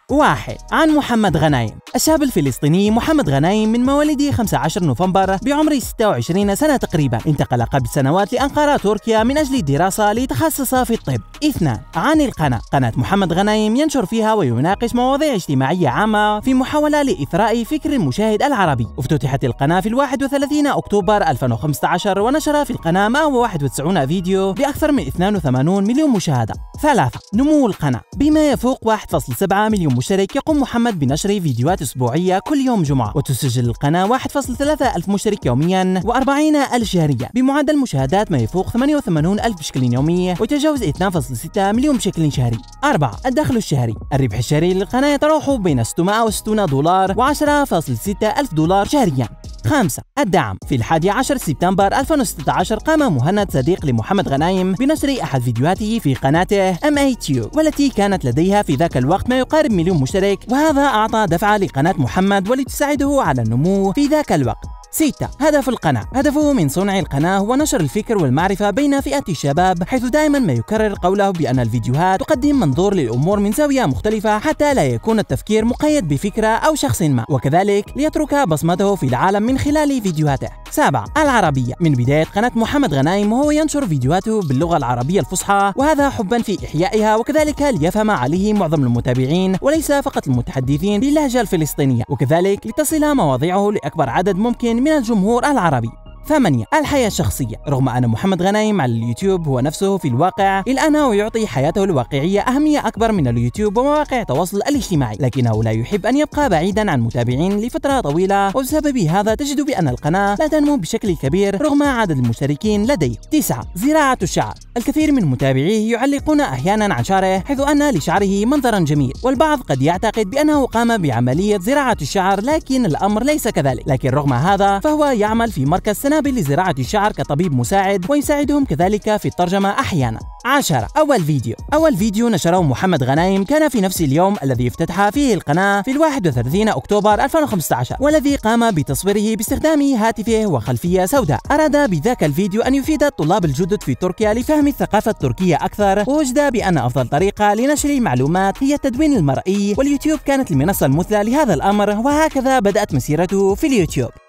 1. عن محمد غنايم. الشاب الفلسطيني محمد غنايم من مواليد 15 نوفمبر بعمر 26 سنة تقريبا، انتقل قبل سنوات لأنقرة تركيا من أجل الدراسة ليتخصص في الطب. 2. عن القناة. قناة محمد غنايم ينشر فيها ويناقش مواضيع اجتماعية عامة في محاولة لإثراء فكر المشاهد العربي. افتتحت القناة في 31 أكتوبر 2015 ونشر في القناة 191 فيديو بأكثر من 82 مليون مشاهدة. 3. نمو القناة. بما يفوق 1.7 مليون مشترك، يقوم محمد بنشر فيديوهات أسبوعية كل يوم جمعة، وتسجل القناة 1.3 ألف مشترك يوميا و40 ألف شهريا، بمعدل مشاهدات ما يفوق 88 ألف بشكل يومي ويتجاوز 2.6 مليون بشكل شهري. 4. الدخل الشهري. الربح الشهري للقناة يتراوح بين 660 دولار و10.6 ألف دولار شهريا. 5. الدعم. في 11 سبتمبر 2016 قام مهند صديق لمحمد غنايم بنشر أحد فيديوهاته في قناته MATU، والتي كانت لديها في ذاك الوقت ما يقارب مليون مشترك، وهذا أعطى دفعة لقناة محمد ولتساعده على النمو في ذاك الوقت. 6. هدف القناة. هدفه من صنع القناة هو نشر الفكر والمعرفة بين فئة الشباب، حيث دائما ما يكرر قوله بأن الفيديوهات تقدم منظور للأمور من زاوية مختلفة حتى لا يكون التفكير مقيد بفكرة أو شخص ما، وكذلك ليترك بصمته في العالم من خلال فيديوهاته. 7. العربية. من بداية قناة محمد غنايم وهو ينشر فيديوهاته باللغة العربية الفصحى، وهذا حبا في إحيائها، وكذلك ليفهم عليه معظم المتابعين وليس فقط المتحدثين باللهجة الفلسطينية، وكذلك لتصل مواضيعه لأكبر عدد ممكن من الجمهور العربي. 8. الحياة الشخصية. رغم أن محمد غنايم على اليوتيوب هو نفسه في الواقع، إلا أنه يعطي حياته الواقعية أهمية أكبر من اليوتيوب ومواقع التواصل الاجتماعي، لكنه لا يحب أن يبقى بعيدا عن المتابعين لفترة طويلة، وبسبب هذا تجد بأن القناة لا تنمو بشكل كبير رغم عدد المشتركين لديه. 9. زراعة الشعر. الكثير من متابعيه يعلقون أحيانا عن شعره، حيث أن لشعره منظرا جميل، والبعض قد يعتقد بأنه قام بعملية زراعة الشعر، لكن الأمر ليس كذلك. لكن رغم هذا فهو يعمل في مركز سنابل لزراعة الشعر كطبيب مساعد، ويساعدهم كذلك في الترجمة أحيانا. 10. أول فيديو نشره محمد غنايم كان في نفس اليوم الذي افتتح فيه القناة في 31 أكتوبر 2015، والذي قام بتصويره باستخدام هاتفه وخلفية سوداء. أراد بذاك الفيديو أن يفيد الطلاب الجدد في تركيا لفهم الثقافة التركية أكثر، ووجد بأن أفضل طريقة لنشر المعلومات هي التدوين المرئي، واليوتيوب كانت المنصة المثلى لهذا الأمر، وهكذا بدأت مسيرته في اليوتيوب.